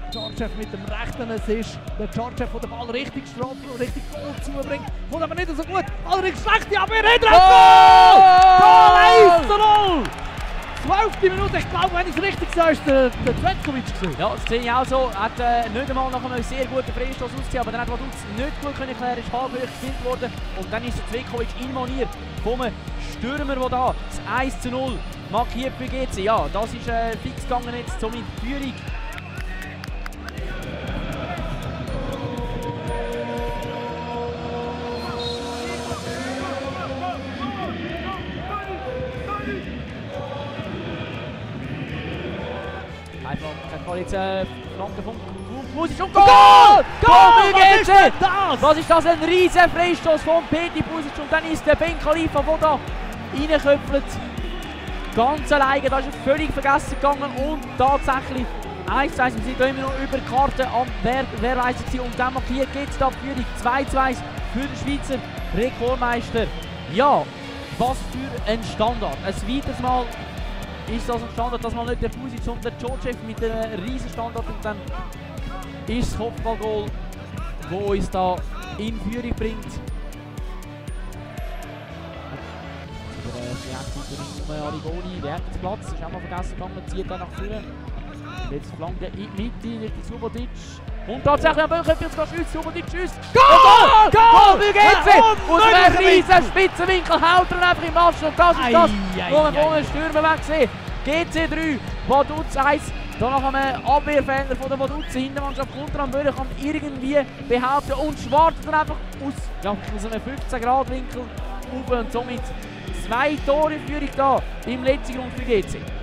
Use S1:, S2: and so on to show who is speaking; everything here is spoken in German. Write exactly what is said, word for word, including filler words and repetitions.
S1: Georgiev mit dem rechten Assist. Der Georgiev, der den Ball richtig straff und richtig Goal zubringt. Kommt aber nicht so gut. Allerdings schlecht, aber er hat Goal! Goal eins zu null! zwölfte Minute, ich glaube, wenn ich es richtig sage, ist der, der Cvetkovic gewesen.
S2: Ja, das sehe ich auch so. Er hat äh, nicht einmal nach einem sehr guten Freistoß ausgesehen, aber dann hat Vaduz nicht gut können klären, ist halb hoch gespielt worden. Und dann ist der Cvetkovic in Manier vom Stürmer, der da das eins zu null markiert für G C. Ja, das ist äh, fix gegangen jetzt, somit Führung. Einfach jetzt äh, Flanke vom Pusic und Goal! Goal für G C! Was ist das? Ein riesen Freistoß von Peti Pusic und dann ist der Ben Khalifa, der da reinköpfelt. Ganz alleine, da ist er völlig vergessen gegangen und tatsächlich eins zu eins. Wir sind immer noch über die Karte am Wehrweisen und dann markiert geht es da Führung zwei zu eins für den Schweizer Rekordmeister. Ja, was für ein Standard. Ein weiteres Mal ist das ein Standard, dass man nicht der Pusic und der Georgiev mit einem riesen Standard und dann ist das Kopfballgoal, das uns da in Führung bringt. Der Arigoni, der hat den Platz, ist auch mal vergessen gegangen, zieht dann nach vorne. Jetzt flankt er in die Mitte, Richtung Subotic. Und tatsächlich am Böllköpf jetzt schießt, Subotic schießt. Goal! Goal für G C! Aus einem riesen Spitzenwinkel haut er einfach im Match und das ist das, wo wir vorne Stürmer wegsehen. G C drei, Vaduz eins. Da nach einem Abwehrfehler von der Vaduzer Hintermannschaft kommt er am Böllköpf, kann irgendwie behaupten und schwarzt dann einfach aus, ja, aus einem fünfzehn Grad Winkel auf und somit zwei Tore Führung da im letzten Grund für G C.